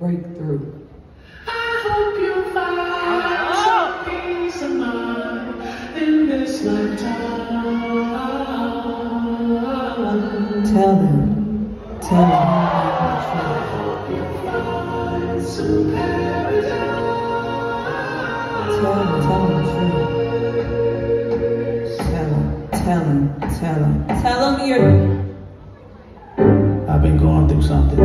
breakthrough. I hope you find some peace of mind in this lifetime. Tell them. I hope you find some paradise. Tell them the truth. Tell them you're... I've been going through something.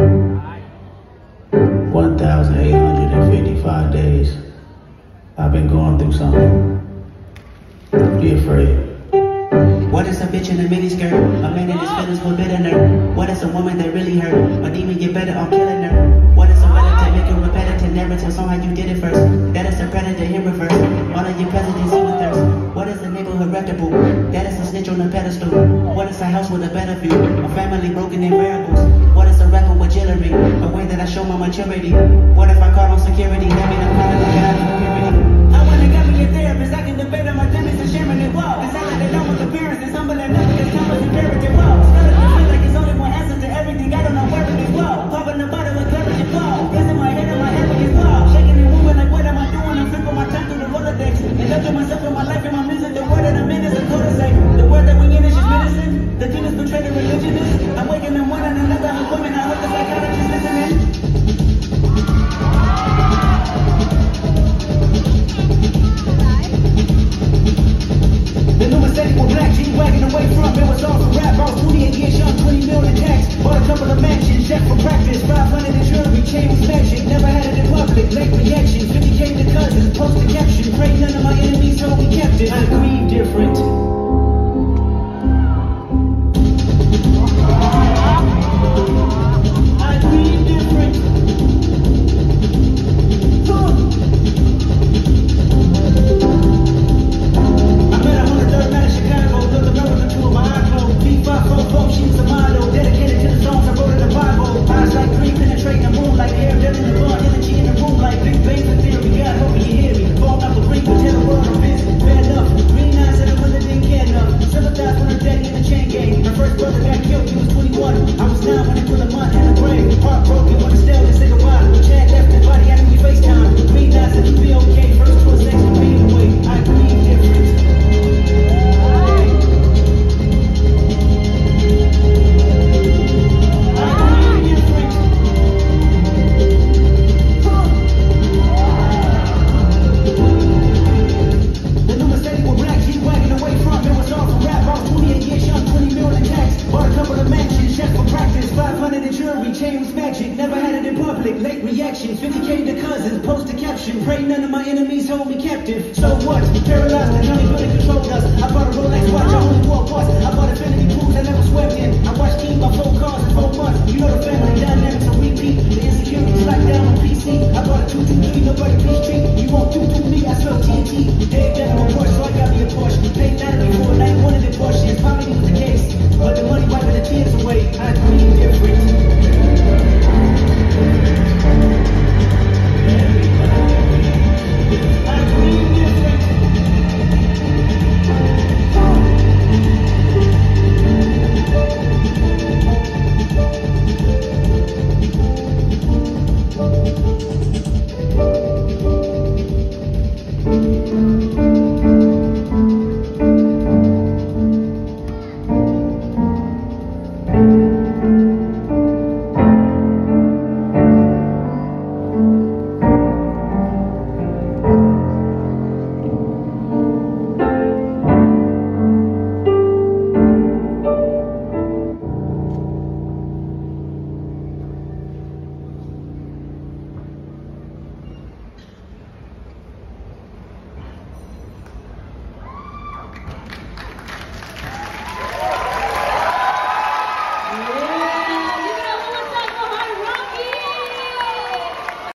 1,855 days. I've been going through something. Be afraid. What is a bitch in a miniskirt? A man in his feelings will better nerve. What is a woman that really hurt? A demon get better on killing her. What is a relative? Make a repetitive narrative on how you did it first. That is a predator in reverse. All of your presidents with thirst. What is a neighborhood reputable? That is a snitch on a pedestal. What is a house with a better view? A family broken in variables. What is a rapper with jewelry? A way that I show my maturity. What if I call on security? That mean I'm calling on God and purity. I wanna get me a therapist. I can debate on my demons and sharing it well. It's not like they don't want appearances. Humble and nothing is common and imperative well. Still I feel like it's only one answer to everything. I don't know where it is well. Popping the bottle with clarity flow. This in my head and my head is well. Shaking and moving like what am I doing? I'm flipping my time through the Rolodex. Indulging myself in my life and my music. The word that I'm in is a code to say. The word that we in is just medicine. The demons betray the religionists. I'm waking in one and another. I'm women. I hope the psychologist listening. The new mistake was black, G-Wagon away from it was all for rap. I was 28 years young, 20 million tax. Bought a couple of mansions, jet for practice. 500 in jewelry, chain was magic. Never had it in public, late reactions. 50K to cousins, post the caption. Pray none of my enemies, so we kept it. I grieve different. I grieve different. She was a model, dedicated to the songs I wrote in the Bible. Eyes like green, penetrating the moonlight. Air depth in the bar, energy in the room like Big Bang for theory. God, hope you hear me. Fall out the ring, but tell the world I'm busy. Bad enough. Green eyes said I really didn't care enough. Sympathized when her daddy in the chain gang. Her first brother got killed, he was 21. I was 9 when they put a month in the grave. Heartbroken when the stale to say goodbye. Chad left his body, had to be FaceTime. Green eyes said you'd be okay. First to a sex and fade away. I grieve different. Late reactions, 50K to cousins, post a caption. Pray none of my enemies hold me captive. So what? Paralyzed and only really controlled us. I bought a Rolex watch, I only wore once. I bought Infinity pools I never swept in. I watched King by 4 cars in 4 months. You know the family dynamics on repeat. The insecurities locked down on PC. I bought a 223, nobody please treat. You won't do me, I smell TNT. Dave got a Porsche, so I got me a Porsche. Paid 90 for a night, wanted a Porsche. It's probably was the case, but the money wiping the tears away. I grieve.